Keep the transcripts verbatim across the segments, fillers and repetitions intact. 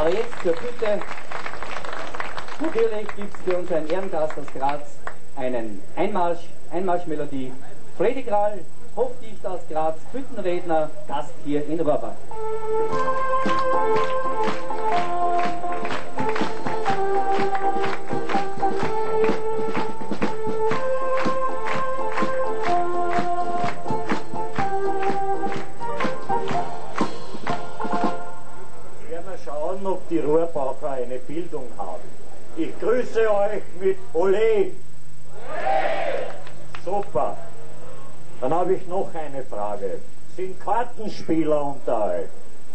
Aber jetzt zur Bitte, natürlich gibt es für unseren Ehrengast aus Graz einen Einmarsch, Einmarschmelodie. Freddy Krall, Hofdichter aus Graz, Büttenredner, Gast hier in Rohrbach. Ob die Rohrbacher eine Bildung haben. Ich grüße euch mit Ole. Super. Dann habe ich noch eine Frage. Sind Kartenspieler unter euch?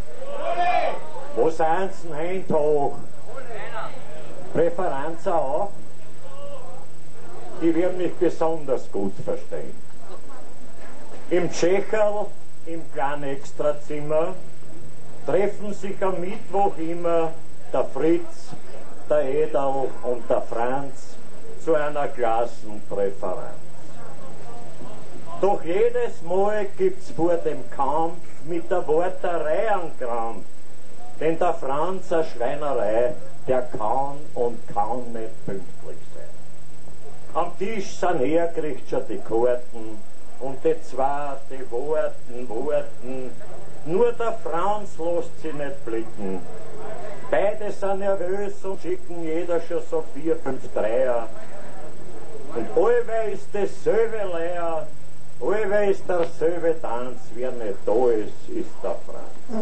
Wo sind sie? Hand hoch. Präferenzen auch? Die werden mich besonders gut verstehen. Im Tschecherl, im kleinen Extrazimmer, treffen sich am Mittwoch immer der Fritz, der Edel und der Franz zu einer Klassenpräferenz. Doch jedes Mal gibt's vor dem Kampf mit der Worterei einen Krampf, denn der Franz, eine Schreinerei, der kann und kann nicht pünktlich sein. Am Tisch sind hergekriegt schon die Karten und die zwei, die Worten, Worten. Nur der Franz lässt sie nicht blicken. Beide sind nervös und schicken jeder schon so vier, fünf Dreier. Und allweil ist dasselbe leer, allweil ist derselbe Tanz. Wer nicht da ist, ist der Franz.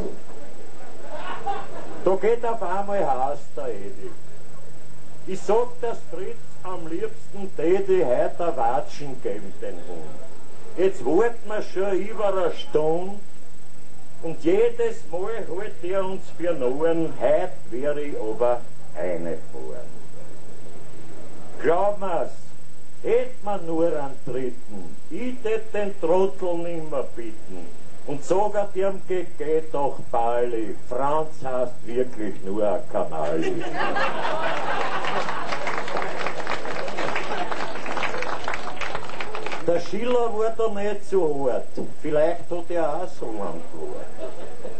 Da geht auf einmal Haus der Edi. Ich sag das Fritz, am liebsten täte heute ein Watschen geben den Hund. Jetzt warten wir schon über eine Stunde. Und jedes Mal hält er uns für Noren, heut wäre ich aber eine vor. Glaub mir's, hätt man nur einen Dritten, ich tät den Trottel nimmer bitten. Und sogar dem geht, geht doch Bali, Franz heißt wirklich nur ein Kanali. Der Schiller war da nicht so hart. Vielleicht hat er auch so lang gewartet.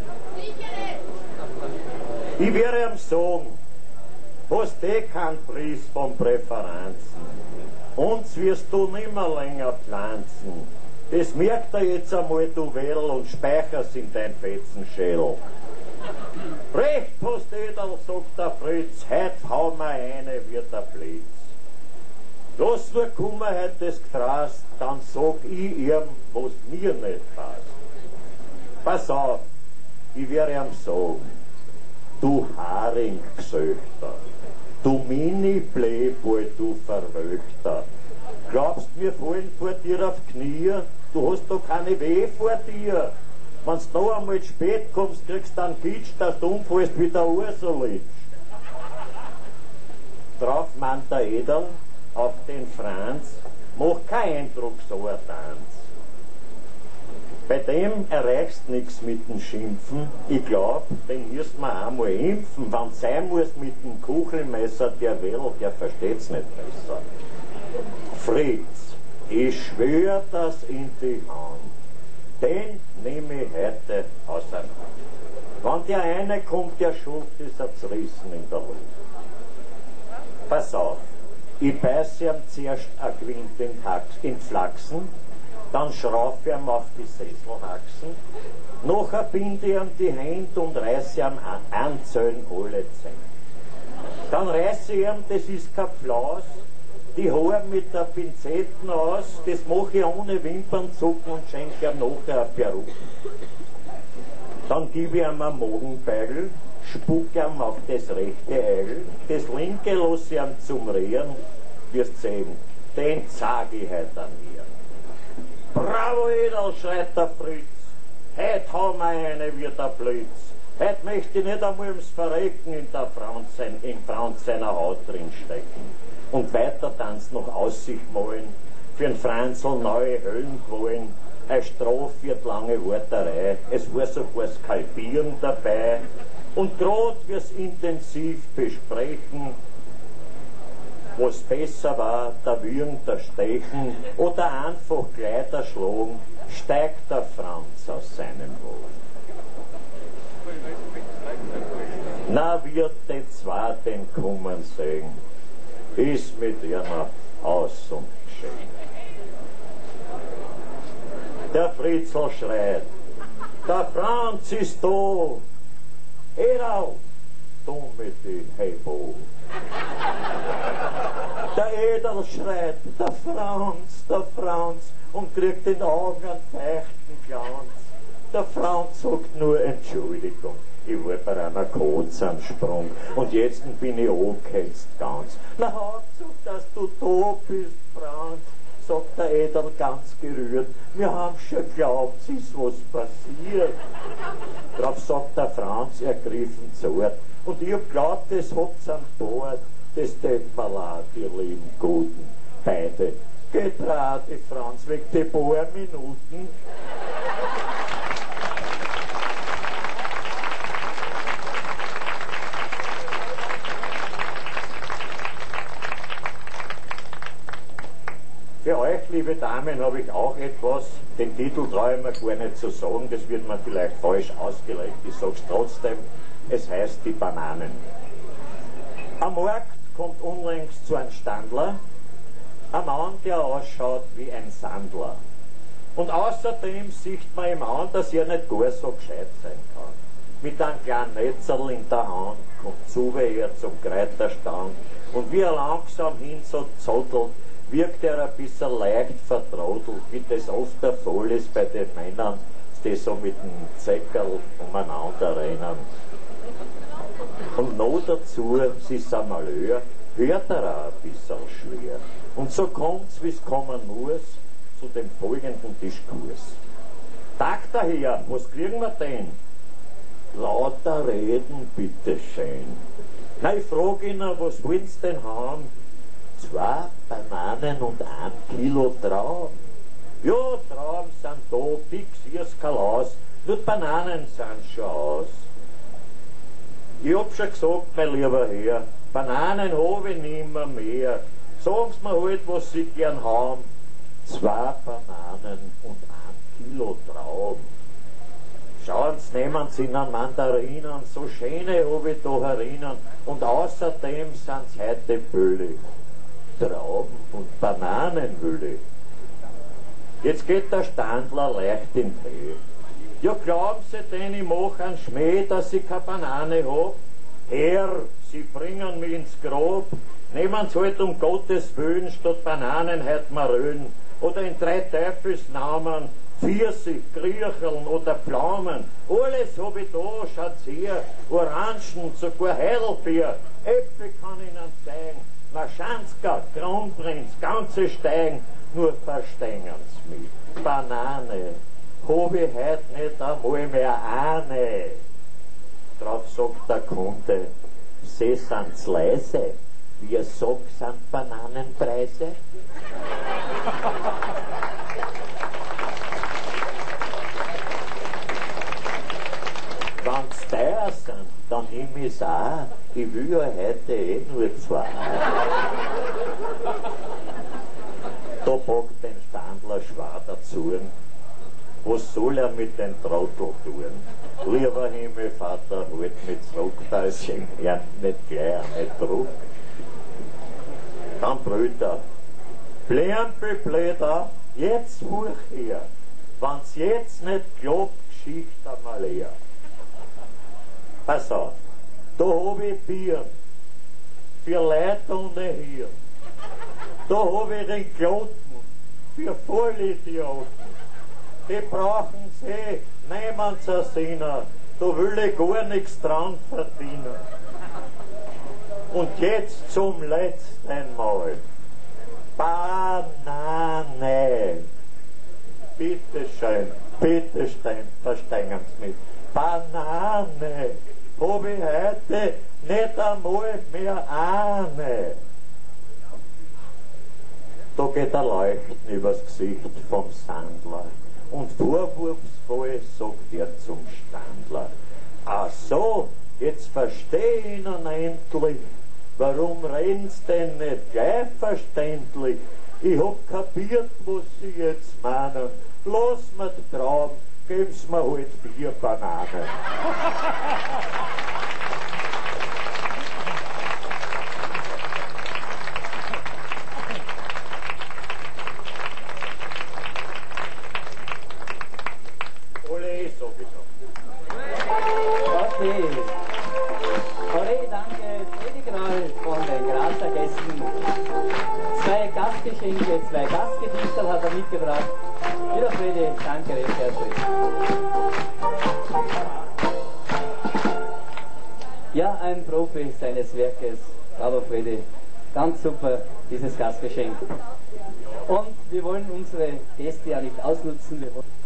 Ich werde ihm sagen, hast eh keinen Preis von Präferenzen. Uns wirst du nimmer länger pflanzen. Das merkt er jetzt einmal, du Well, und speicher's in dein Fetzenschädel. Recht hast Edel, sagt der Fritz, heut hau mir eine wie der Blitz. Lass nur kommen heut das Gras, dann sag ich ihm, was mir nicht passt. Pass auf, ich werde ihm sagen, du Haringgesöchter, du Mini-Playboy, du Verwöchter, glaubst mir fallen vor dir auf Knie, du hast doch keine Weh vor dir. Wenn's noch einmal spät kommst, kriegst du einen Kitsch, dass du umfällst wie der Ursulitsch. Drauf meint der Edel, auf den Franz, mach keinen Eindruck, so ein Tanz. Bei dem erreichst nix mit dem Schimpfen, ich glaub, den müssen wir einmal impfen. Wenn sein muss mit dem Kuchelmesser, der will, der versteht's nicht besser. Fritz, ich schwör das in die Hand, den nehme ich heute auseinander. Wenn der eine kommt, der Schuld ist er zerrissen in der Luft. Pass auf. Ich beiß ihm zuerst ein Quint in, in Flachsen, dann schrauf ich ihm auf die Sesselhaxen, nachher binde ich ihm die Hände und reiß ihm anzählen alle Zähne. Dann reiß ich ihm, das ist kein Pflaus, die Haare mit der Pinzetten aus, das mache ich ohne Wimpernzucken und schenke ihm nachher eine Perücke. Dann gebe ich ihm einen Magenbeigel, spuck ihm auf das rechte Eigel, das linke lasse ich ihm zum Rehren, wirst sehen, den zeig ich heute an mir. Bravo Edel, schreit der Fritz, heut hau mir eine wie der Blitz, heut möchte ich nicht einmal ums Verrecken in der Franz, in Franz seiner Haut drinstecken. Und weiter tanzt noch Aussicht malen, für den Franzl neue Höllenqualen, eine Strophe wird lange Worterei, es war sogar Skalpieren dabei, und grad wir's intensiv besprechen, was besser war, der Würgen, der Stechen oder einfach gleich der Schlagen, steigt der Franz aus seinem Wagen. Na wird die Zweiten kommen sehen, ist mit ihrer aus und geschehen. Der Fritzl schreit, der Franz ist da, Erau, du mit den Hebo. Der Edel schreit, der Franz, der Franz, und kriegt in den Augen einen feuchten Glanz. Der Franz sagt nur Entschuldigung, ich war bei einer Kotzansprung und jetzt bin ich angeheizt ganz. Na Hauptsache, dass du da bist, Franz, sagt der Edel ganz gerührt. Wir haben schon geglaubt, es ist was passiert. Darauf sagt der Franz ergriffen zart, und ich hab glaubt, das hat's an Bord, das tät mir leid, ihr lieben Guten, beide. Geht rat, die Franz, weg die paar Minuten. Für euch, liebe Damen, habe ich auch etwas. Den Titel traue ich mir gar nicht zu sagen, das wird mir vielleicht falsch ausgelegt. Ich sage es trotzdem, es heißt die Bananen. Am Markt kommt unlängst zu einem Standler, ein Mann, der ausschaut wie ein Sandler. Und außerdem sieht man ihm an, dass er nicht gar so gescheit sein kann. Mit einem kleinen Netzerl in der Hand kommt zu er zum Kräuterstand, und wie er langsam hin so zottelt, wirkt er ein bisschen leicht vertraudelt, wie das oft der Fall ist bei den Männern, die so mit dem Zeckerl umeinander rennen. Und noch dazu, sie sind Malheur, hört er auch ein bisschen schwer. Und so kommt's, wie's kommen muss, zu dem folgenden Diskurs. Tag daher, was kriegen wir denn? Lauter reden, bitteschön. Na, ich frag ihn, was willst denn haben? Zwei Bananen und ein Kilo Trauben. Ja, Trauben sind da, fix, hier's kein Haus, nur Bananen sind schon aus. Ich hab schon gesagt, mein lieber Herr, Bananen habe ich nimmer mehr. Sagen Sie mir halt, was Sie gern haben. Zwei Bananen und ein Kilo Trauben. Schauen Sie, nehmen Sie Ihnen Mandarinen, so schöne habe ich da herinnen. Und außerdem sind's heute billig. Trauben und Bananen will ich. Jetzt geht der Standler leicht in die Höhe. Ja, glauben Sie denn, ich mach einen Schmäh, dass ich keine Banane hab? Herr, Sie bringen mich ins Grab. Nehmen Sie halt um Gottes Willen statt Bananen heut Marölen. Oder in drei Teufelsnamen Pfirsich, Griecherln oder Pflaumen. Alles hab ich da, schaut's her. Orangen, sogar Heidelbeer. Äpfel kann ich Ihnen zeigen. Maschanska, Kronprinz, ganze Steigen, nur verstängen's mich. Banane, hab ich heut nicht einmal mehr eine. Drauf sagt der Kunde, Sie sind's leise, wie ihr sagt, sind Bananenpreise. Wenn's teuer sind, dann nehm ich's auch. Ich will ja heute eh nur zwei. Da packt den Standler schwer dazu. Was soll er mit den Trottel tun? Lieber Himmelvater, halt mich zurück, da ist ihm ja nicht gleich nicht Druck. Dann brüllt er, Blärmpelbläder, jetzt hoch her. Wenn's jetzt nicht klappt, Geschichte einmal leer. Pass auf, da hab ich Bier für Leute ohne Hirn. Da hab ich den Kloten für Vollidioten. Die brauchen's eh, nehmen's a Sinner, da will ich gar nichts dran verdienen. Und jetzt zum letzten Mal. Banane. Bitteschön, bitteschön, verstehen Sie mich. Banane. Hab ich heute nicht einmal mehr eine. Da geht ein Leuchten übers Gesicht vom Sandler. Und vorwurfsvoll sagt er zum Standler, ach so, jetzt versteh ich Ihnen endlich, warum reden's denn nicht gleich verständlich? Ich hab kapiert, was Sie jetzt meinen. Lass mir die Trauben, geben's mir halt vier Bananen. Gastgeschenke, zwei Gastgedichte hat er mitgebracht. Lieber Fredi, danke recht herzlich. Ja, ein Profi seines Werkes. Bravo Fredi, ganz super dieses Gastgeschenk. Und wir wollen unsere Gäste ja nicht ausnutzen. Wir wollen